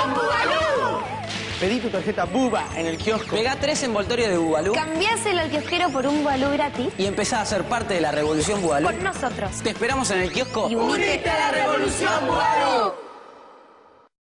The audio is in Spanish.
¡Revolución Bugalú! Pedí tu tarjeta Buba en el kiosco. Pegá 3 envoltorios de Bugalú Cambiáselo al kiosquero por un Bugalú gratis. y empezá a ser parte de la Revolución Bugalú. Con nosotros. Te esperamos en el kiosco. Y unite a la Revolución Bugalú.